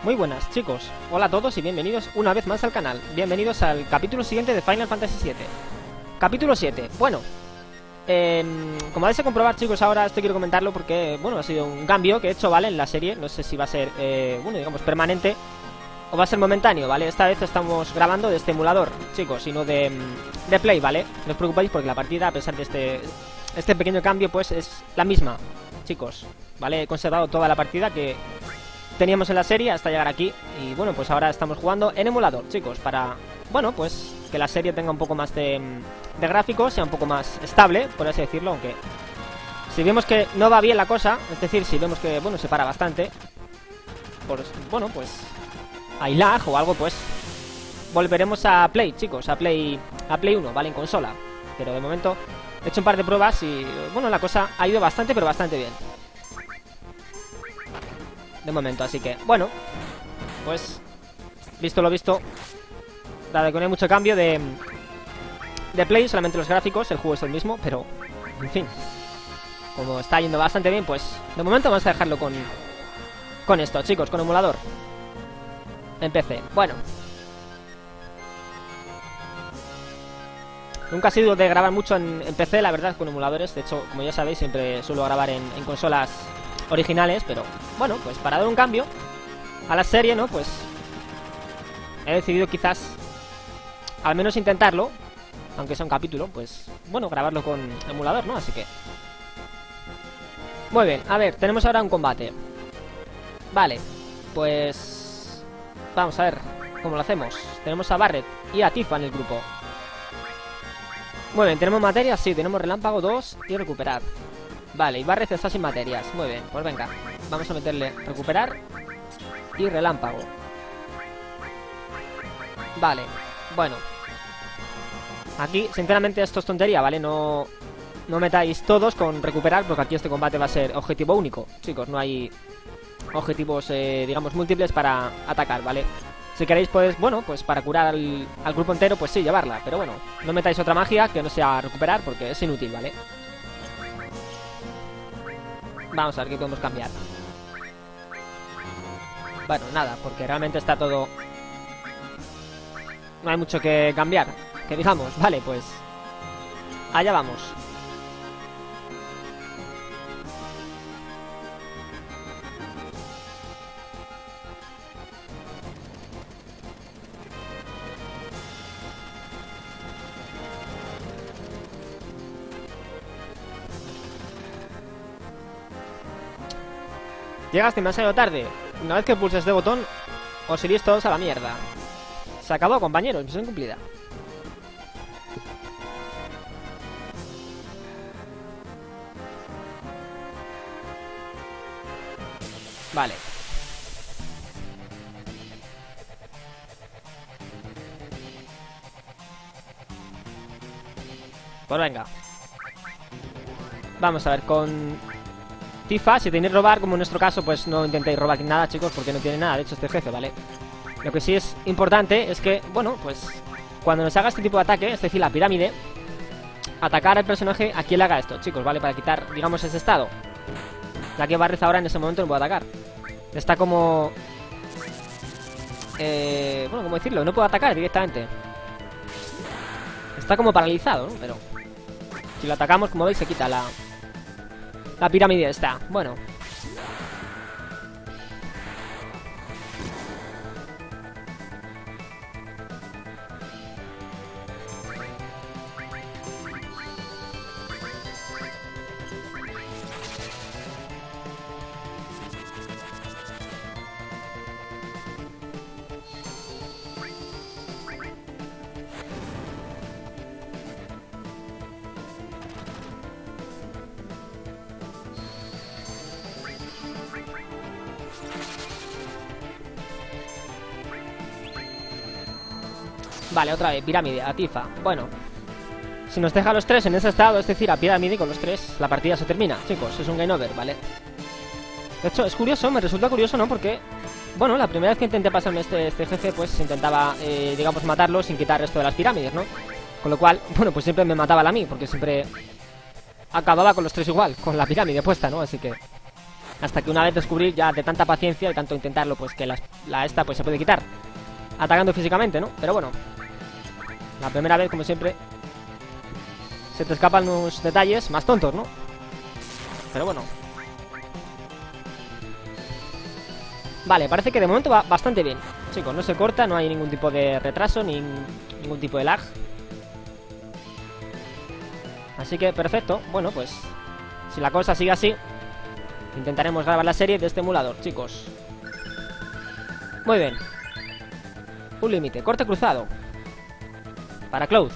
Muy buenas chicos, hola a todos y bienvenidos una vez más al canal. Bienvenidos al capítulo siguiente de Final Fantasy VII. Capítulo 7, bueno, como vais a comprobar chicos, ahora esto quiero comentarlo porque, bueno, ha sido un cambio que he hecho, ¿vale? En la serie, no sé si va a ser, bueno, digamos permanente o va a ser momentáneo, ¿vale? Esta vez estamos grabando de este emulador, chicos, y no de Play, ¿vale? No os preocupéis porque la partida, a pesar de este pequeño cambio, pues es la misma, chicos, ¿vale? He conservado toda la partida que teníamos en la serie hasta llegar aquí. Y bueno, pues ahora estamos jugando en emulador, chicos, para, bueno, pues que la serie tenga un poco más de gráficos, sea un poco más estable, por así decirlo. Aunque si vemos que no va bien la cosa, es decir, si vemos que, bueno, se para bastante, pues, bueno, pues hay lag o algo, pues volveremos a Play, chicos, a Play 1, ¿vale? En consola. Pero de momento he hecho un par de pruebas y, bueno, la cosa ha ido bastante, pero bastante bien de momento, así que, bueno, pues visto lo visto, dado que no hay mucho cambio de Play, solamente los gráficos, el juego es el mismo, pero, en fin, como está yendo bastante bien, pues de momento vamos a dejarlo con esto, chicos, con emulador en PC. Bueno, nunca he sido de grabar mucho en PC, la verdad, con emuladores. De hecho, como ya sabéis, siempre suelo grabar en consolas originales, pero bueno, pues para dar un cambio a la serie, ¿no? Pues he decidido quizás al menos intentarlo, aunque sea un capítulo, pues bueno, grabarlo con emulador, ¿no? Así que muy bien, a ver, tenemos ahora un combate. Vale, pues vamos a ver cómo lo hacemos. Tenemos a Barret y a Tifa en el grupo. Muy bien, ¿tenemos materias? Sí, tenemos relámpago 2 y recuperar. Vale, y Barret está sin materias. Muy bien, pues venga, vamos a meterle recuperar y relámpago. Vale, bueno, aquí sinceramente esto es tontería, ¿vale? No metáis todos con recuperar, porque aquí este combate va a ser objetivo único, chicos. No hay objetivos, digamos, múltiples para atacar, ¿vale? Si queréis, pues, bueno, pues para curar al grupo entero, pues sí, llevarla. Pero bueno, no metáis otra magia que no sea recuperar, porque es inútil, ¿vale? Vamos a ver qué podemos cambiar. Bueno, nada, porque realmente está todo... No hay mucho que cambiar, que digamos. Vale, pues allá vamos. Llegas demasiado tarde. Una vez que pulses este botón, os iréis todos a la mierda. Se acabó, compañeros, misión cumplida. Vale. Pues venga. Vamos a ver, con Tifa, si tenéis robar, como en nuestro caso, pues no intentéis robar nada, chicos, porque no tiene nada, de hecho, este jefe, ¿vale? Lo que sí es importante es que, bueno, pues cuando nos haga este tipo de ataque, es decir, la pirámide, atacar al personaje a quien le haga esto, chicos, ¿vale? Para quitar, digamos, ese estado. Ya que Barret ahora en ese momento no puede atacar. Está como... bueno, ¿cómo decirlo? No puede atacar directamente. Está como paralizado, ¿no? Pero si lo atacamos, como veis, se quita la pirámide esta. Bueno. Vale, otra vez, pirámide, a Tifa. Bueno, si nos deja a los tres en ese estado, es decir, a pirámide, con los tres, la partida se termina, chicos, es un game over, ¿vale? De hecho, es curioso, me resulta curioso, ¿no? Porque, bueno, la primera vez que intenté pasarme este jefe, pues intentaba, digamos, matarlo sin quitar esto de las pirámides, ¿no? Con lo cual, bueno, pues siempre me mataba a mí, porque siempre acababa con los tres igual, con la pirámide puesta, ¿no? Así que Hasta que una vez descubrí ya de tanta paciencia y tanto intentarlo, pues que la esta pues se puede quitar atacando físicamente, ¿no? Pero bueno, la primera vez, como siempre, se te escapan unos detalles más tontos, ¿no? Pero bueno. Vale, parece que de momento va bastante bien. Chicos, no se corta, no hay ningún tipo de retraso, ni ningún tipo de lag. Así que perfecto. Bueno, pues si la cosa sigue así, intentaremos grabar la serie de este emulador, chicos. Muy bien. Un límite, corte cruzado para Cloud.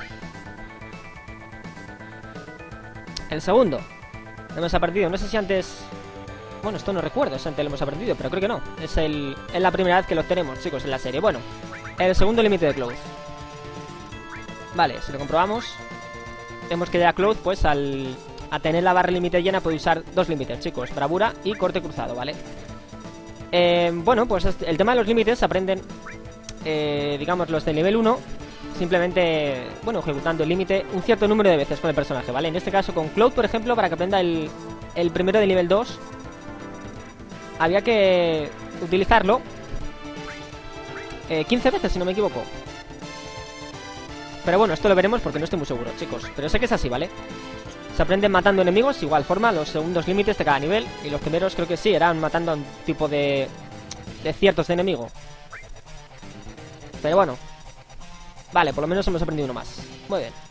El segundo hemos aprendido, no sé si antes... Bueno, esto no recuerdo si antes lo hemos aprendido, pero creo que no. Es la primera vez que lo tenemos, chicos, en la serie. Bueno, el segundo límite de Cloud. Vale, si lo comprobamos, vemos que ya Cloud, pues a tener la barra límite llena, puede usar dos límites, chicos: bravura y corte cruzado, ¿vale? Bueno, pues el tema de los límites se aprenden, digamos, los de nivel 1, simplemente, bueno, ejecutando el límite un cierto número de veces con el personaje, ¿vale? En este caso con Cloud, por ejemplo, para que aprenda el primero de nivel 2, había que utilizarlo 15 veces, si no me equivoco. Pero bueno, esto lo veremos porque no estoy muy seguro, chicos. Pero sé que es así, ¿vale? Se aprenden matando enemigos, igual forma, los segundos límites de cada nivel. Y los primeros creo que sí, eran matando a un tipo de ciertos de enemigo. Pero bueno. Vale, por lo menos hemos aprendido uno más. Muy bien.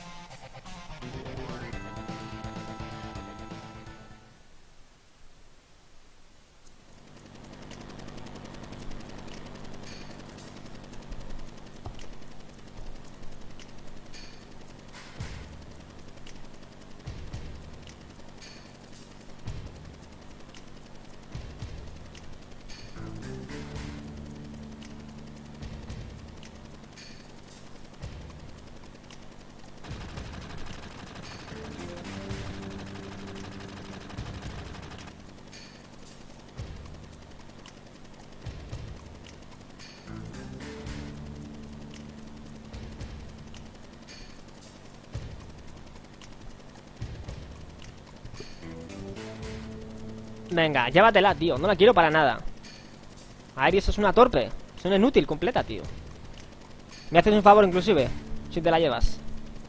Venga, llévatela, tío. No la quiero para nada. Aeris es una torpe. Es una inútil completa, tío. Me haces un favor, inclusive, si te la llevas.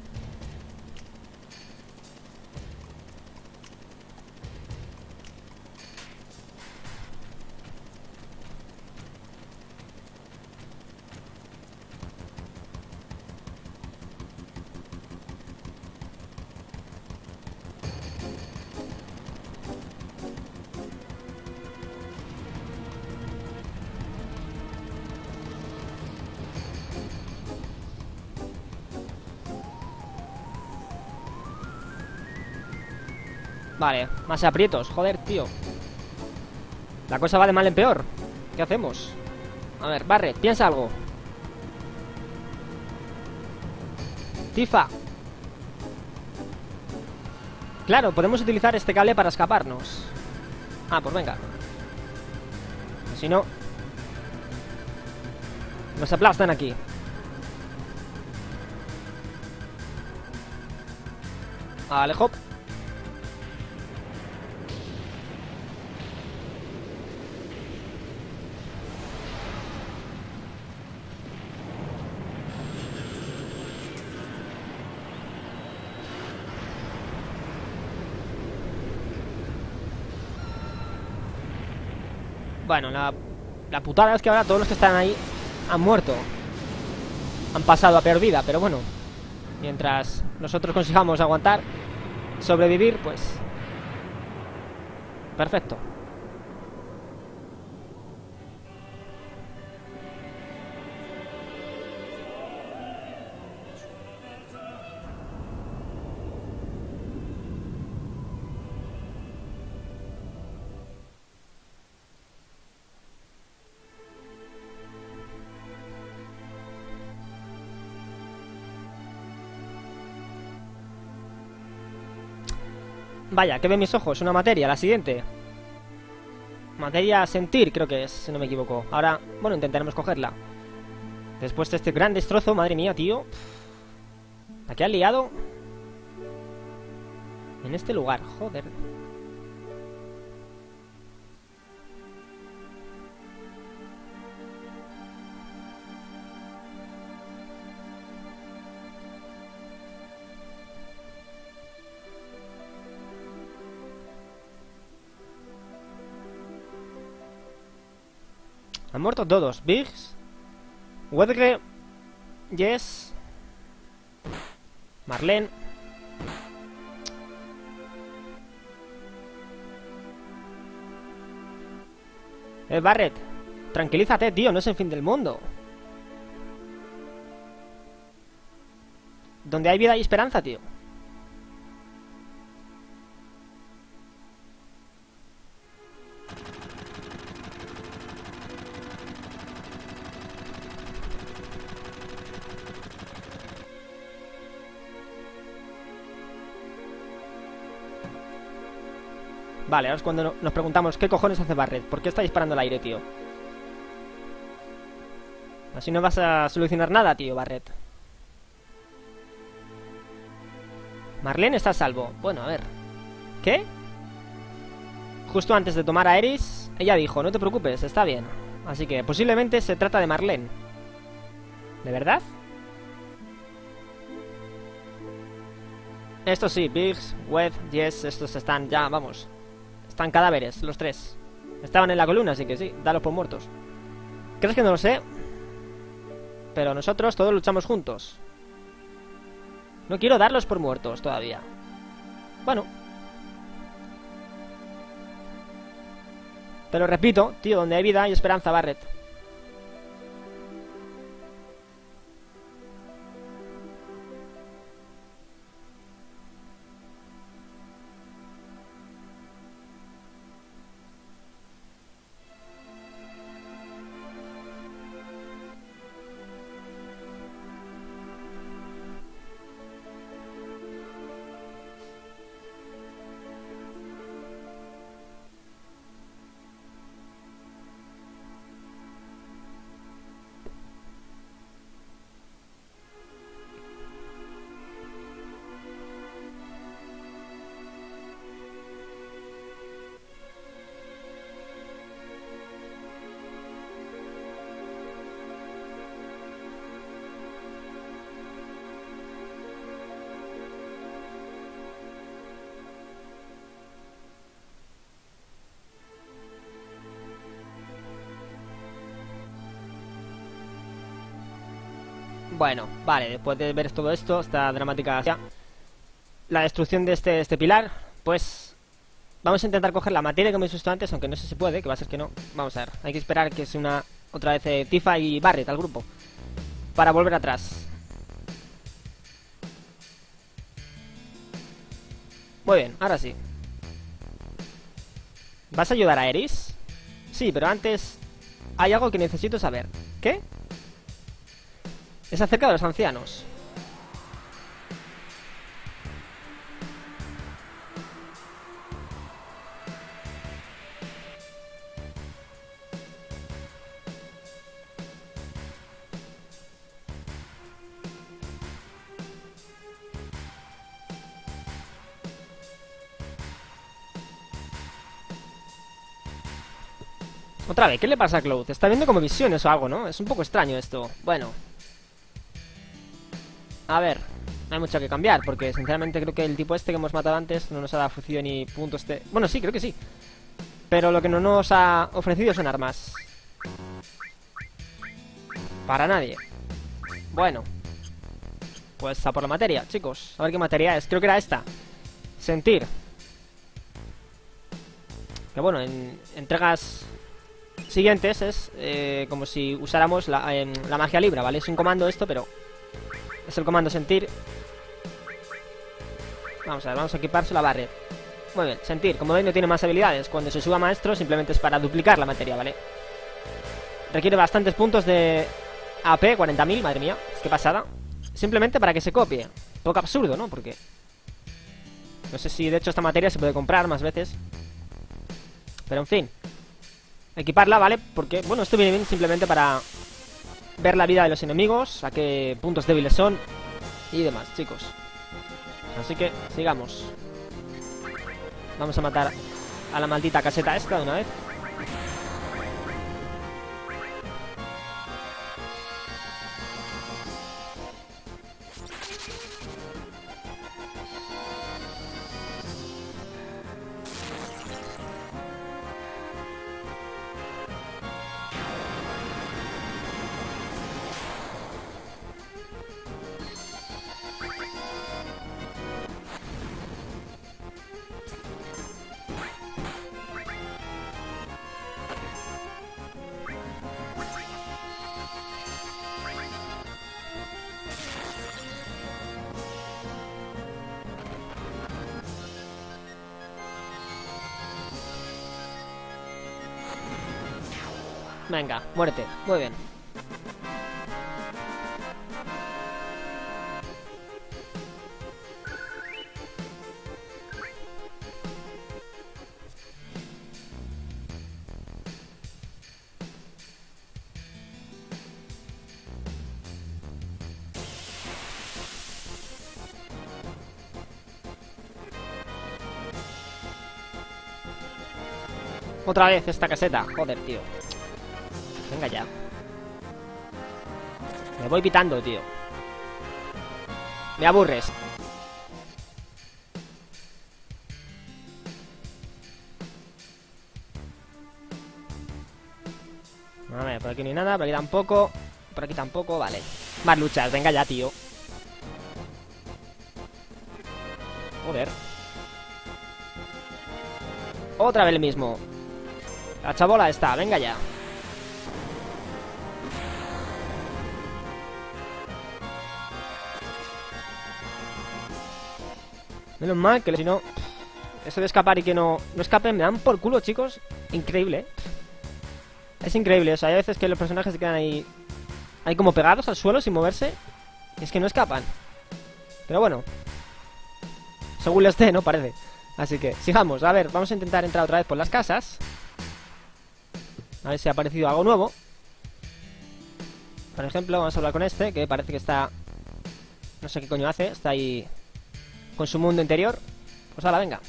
Vale, más aprietos, joder, tío. La cosa va de mal en peor. ¿Qué hacemos? A ver, Barret, piensa algo. Tifa. Claro, podemos utilizar este cable para escaparnos. Ah, pues venga. Si no, nos aplastan aquí. Vale, hop. Bueno, la putada es que ahora todos los que están ahí han muerto. Han pasado a peor vida, pero bueno. Mientras nosotros consigamos aguantar, sobrevivir, pues... perfecto. Vaya, que ven mis ojos, una materia, la siguiente. Materia a sentir, creo que es, si no me equivoco. Ahora, bueno, intentaremos cogerla. Después de este gran destrozo, madre mía, tío. ¿A qué han liado? En este lugar, joder. Han muerto todos. Biggs, Wedge, Jess, Marlene. Barret, tranquilízate, tío, no es el fin del mundo. Donde hay vida hay esperanza, tío. Vale, ahora es cuando nos preguntamos ¿qué cojones hace Barret? ¿Por qué está disparando al aire, tío? Así no vas a solucionar nada, tío, Barret. Marlene está a salvo. Bueno, a ver. ¿Qué? Justo antes de tomar a Eris, ella dijo, no te preocupes, está bien. Así que posiblemente se trata de Marlene. ¿De verdad? Estos sí, Biggs, Webb, Jess, estos están ya, vamos. Están cadáveres, los tres. Estaban en la columna, así que sí, dalos por muertos. ¿Crees que no lo sé? Pero nosotros todos luchamos juntos. No quiero darlos por muertos todavía. Bueno. Te lo repito, tío, donde hay vida hay esperanza, Barret. Bueno, vale, después de ver todo esto, esta dramática la destrucción de este pilar, pues vamos a intentar coger la materia que hemos visto antes, aunque no sé si puede, que va a ser que no. Vamos a ver, hay que esperar que se una otra vez Tifa y Barret al grupo para volver atrás. Muy bien, ahora sí. ¿Vas a ayudar a Eris? Sí, pero antes hay algo que necesito saber. ¿Qué? Es acerca de los ancianos. Otra vez, ¿qué le pasa a Cloud? Está viendo como visiones o algo, ¿no? Es un poco extraño esto. Bueno. A ver, no hay mucho que cambiar, porque sinceramente creo que el tipo este que hemos matado antes no nos ha dado fusión ni puntos de... Bueno, sí, creo que sí. Pero lo que no nos ha ofrecido son armas. Para nadie. Bueno. Pues a por la materia, chicos. A ver qué materia es. Creo que era esta. Sentir. Que bueno, en entregas siguientes es como si usáramos la magia libra, ¿vale? Es un comando esto, pero es el comando sentir. Vamos a ver, vamos a equipárselo a Barret. Muy bien, sentir, como veis no tiene más habilidades. Cuando se suba maestro simplemente es para duplicar la materia, ¿vale? Requiere bastantes puntos de AP, 40.000, madre mía, qué pasada. Simplemente para que se copie. Poco absurdo, ¿no? Porque no sé si de hecho esta materia se puede comprar más veces. Pero en fin, equiparla, ¿vale? Porque, bueno, esto viene bien simplemente para ver la vida de los enemigos, a qué puntos débiles son y demás, chicos. Así que, sigamos. Vamos a matar a la maldita caseta esta de una vez. Venga, muerte. Muy bien. Otra vez esta caseta. Joder, tío. Venga ya. Me voy pitando, tío. Me aburres. A ver, por aquí no hay nada, por aquí tampoco. Por aquí tampoco, vale. Más luchas, venga ya, tío. Joder. Otra vez el mismo. La chabola está, venga ya. Menos mal que si no... Eso de escapar y que no escapen me dan por culo, chicos. Increíble, ¿eh? Es increíble, o sea, hay veces que los personajes se quedan ahí como pegados al suelo sin moverse. Y es que no escapan. Pero bueno, según les dé, ¿no? Parece. Así que, sigamos, a ver, vamos a intentar entrar otra vez por las casas. A ver si ha aparecido algo nuevo. Por ejemplo, vamos a hablar con este, que parece que está... No sé qué coño hace, está ahí con su mundo interior. Pues hala, venga.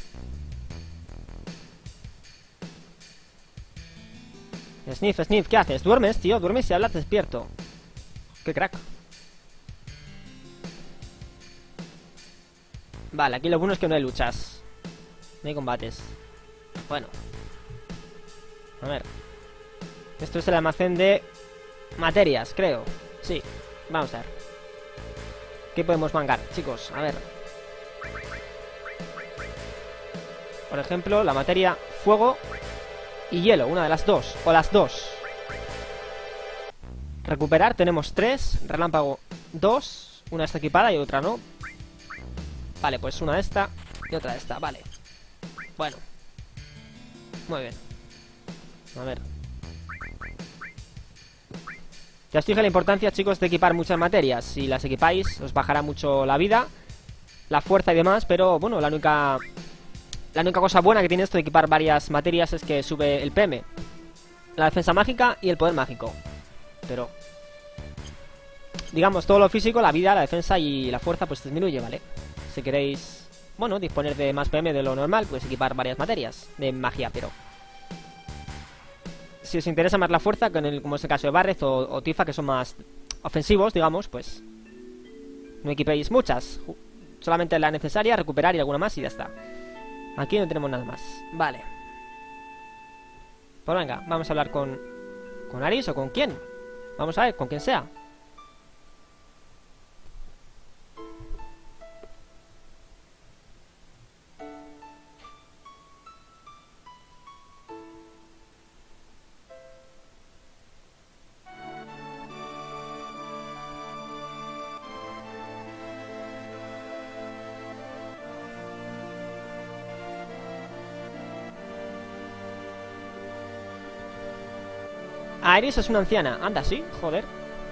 Sniff, Sniff, ¿qué haces? ¿Duermes, tío? ¿Duermes y hablas despierto? ¡Qué crack! Vale, aquí lo bueno es que no hay luchas. No hay combates. Bueno. A ver. Esto es el almacén de materias, creo. Sí, vamos a ver. ¿Qué podemos mangar, chicos? A ver. Por ejemplo, la materia fuego y hielo, una de las dos. O las dos. Recuperar, tenemos 3. Relámpago, 2. Una está equipada y otra no. Vale, pues una de esta y otra de esta, vale. Bueno. Muy bien. A ver. Ya os dije la importancia, chicos, de equipar muchas materias. Si las equipáis, os bajará mucho la vida, la fuerza y demás. Pero, bueno, la única cosa buena que tiene esto de equipar varias materias es que sube el PM, la defensa mágica y el poder mágico. Pero, digamos, todo lo físico, la vida, la defensa y la fuerza, pues disminuye, ¿vale? Si queréis, bueno, disponer de más PM de lo normal, pues equipar varias materias de magia, pero... Si os interesa más la fuerza, como es el caso de Barret o Tifa, que son más ofensivos, digamos, pues no equipéis muchas. Solamente la necesaria, recuperar y alguna más y ya está. Aquí no tenemos nada más. Vale. Pues venga, vamos a hablar con Aris o con quién. Vamos a ver, con quien sea. Aris es una anciana. Anda, sí, joder.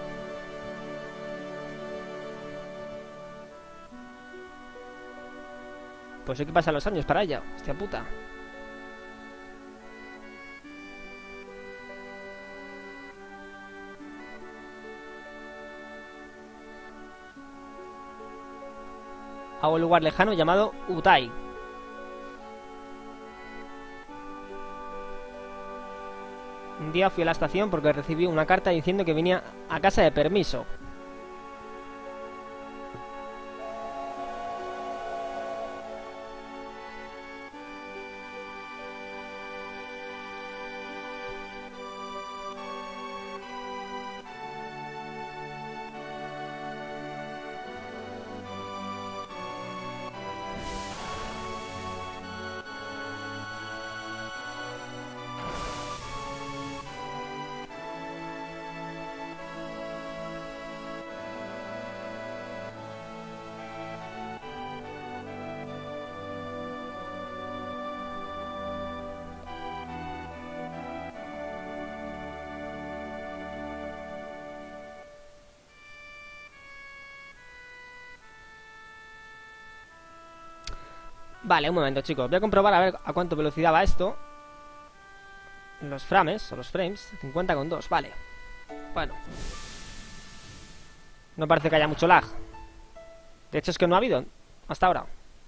Pues hay que pasar los años para ella. Hostia puta. A un lugar lejano llamado Utai. Un día fui a la estación porque recibí una carta diciendo que venía a casa de permiso. Vale, un momento, chicos. Voy a comprobar a ver a cuánto velocidad va esto. Los frames, o los frames. 50,2, vale. Bueno. No parece que haya mucho lag. De hecho es que no ha habido hasta ahora.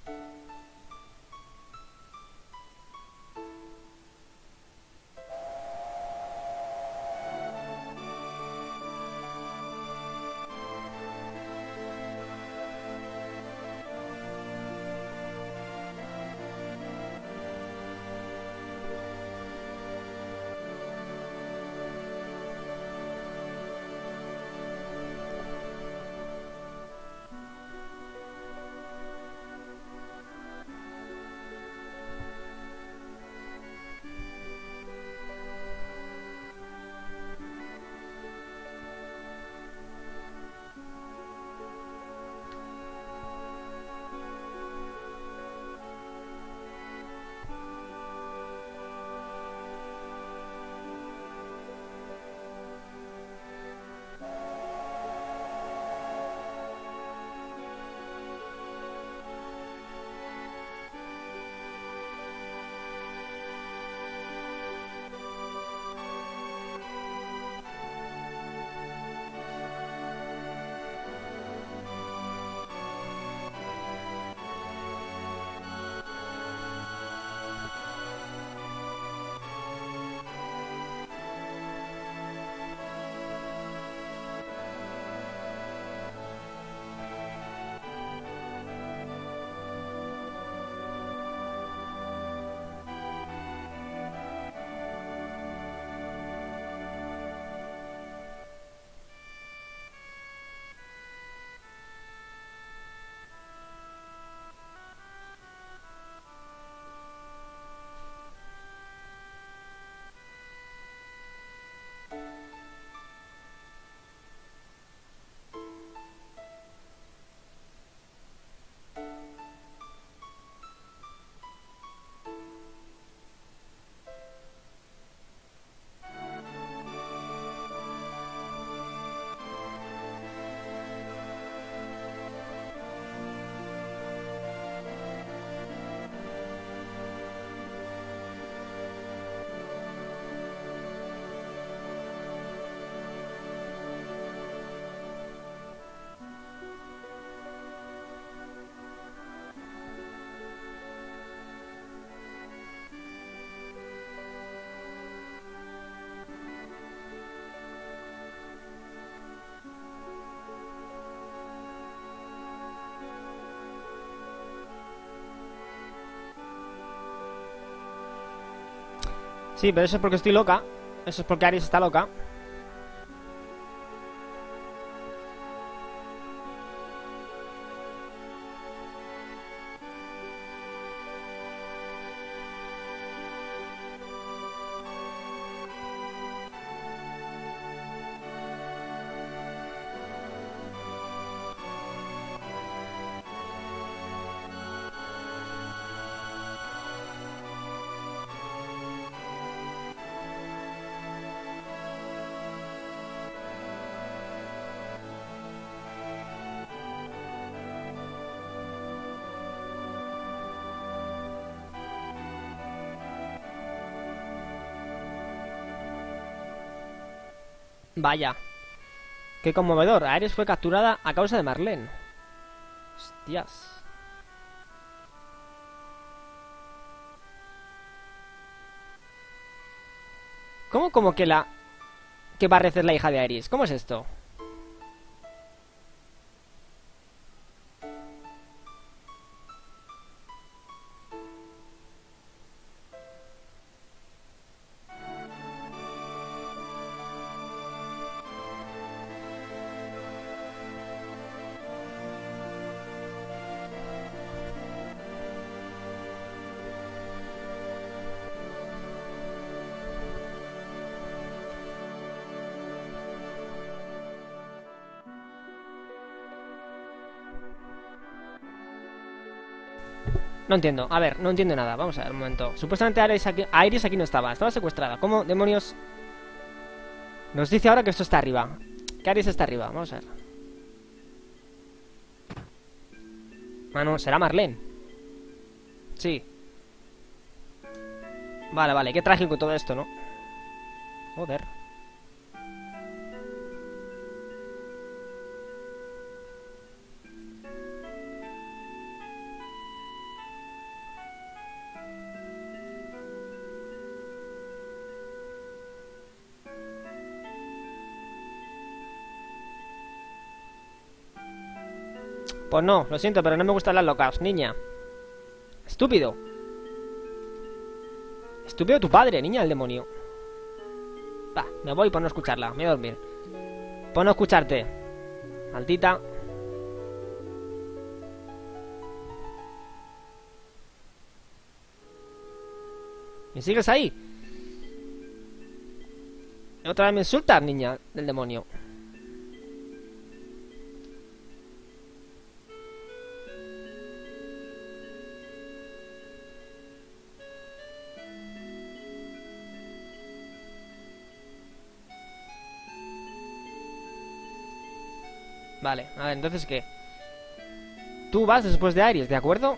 Sí, pero eso es porque estoy loca. Eso es porque Aries está loca. Vaya. Qué conmovedor. Ares fue capturada a causa de Marlene. Hostias. ¿Cómo como que la... que Barrett es la hija de Ares? ¿Cómo es esto? No entiendo, a ver, no entiendo nada. Vamos a ver un momento. Supuestamente Ares aquí no estaba, estaba secuestrada. ¿Cómo demonios? Nos dice ahora que esto está arriba. Que Ares está arriba, vamos a ver. Ah, no, será Marlene. Sí. Vale, vale, qué trágico todo esto, ¿no? Joder. Pues no, lo siento, pero no me gustan las locas, niña. Estúpido. Estúpido tu padre, niña, el demonio. Va, me voy por no escucharla, me voy a dormir. Por no escucharte. Maldita. ¿Me sigues ahí? Otra vez me insultas, niña del demonio. Vale, a ver, entonces ¿qué? Tú vas después de Aries, ¿de acuerdo?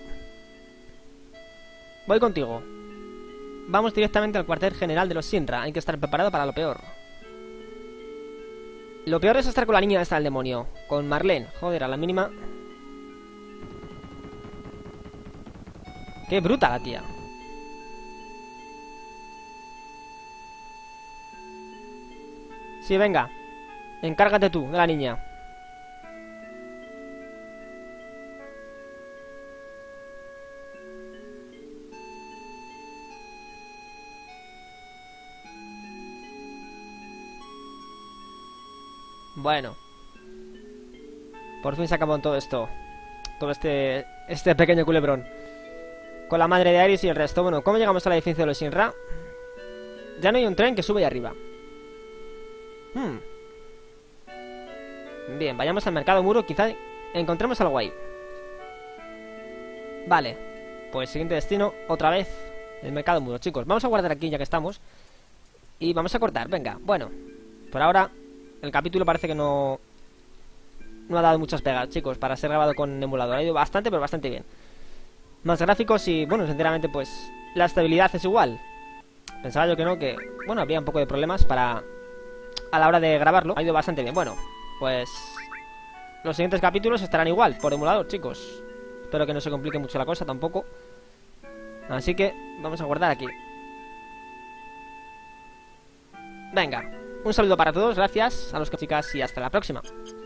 Voy contigo. Vamos directamente al cuartel general de los Shinra. Hay que estar preparado para lo peor. Lo peor es estar con la niña esta del demonio. Con Marlene. Joder, a la mínima. Qué bruta la tía. Sí, venga. Encárgate tú de la niña. Bueno. Por fin se acabó todo esto. Todo este pequeño culebrón. Con la madre de Aries y el resto. Bueno, ¿cómo llegamos al edificio de los Shinra? Ya no hay un tren que sube ahí arriba. Bien, vayamos al mercado muro. Quizá encontremos algo ahí. Vale. Pues siguiente destino, otra vez el mercado muro, chicos. Vamos a guardar aquí ya que estamos. Y vamos a cortar, venga. Bueno, por ahora el capítulo parece que no ha dado muchas pegas, chicos, para ser grabado con emulador. Ha ido bastante, pero bastante bien. Más gráficos y, bueno, sinceramente, pues la estabilidad es igual. Pensaba yo que no, que, bueno, habría un poco de problemas a la hora de grabarlo. Ha ido bastante bien. Bueno, pues los siguientes capítulos estarán igual, por emulador, chicos. Espero que no se complique mucho la cosa tampoco. Así que vamos a guardar aquí. Venga, un saludo para todos, gracias a los chicas y hasta la próxima.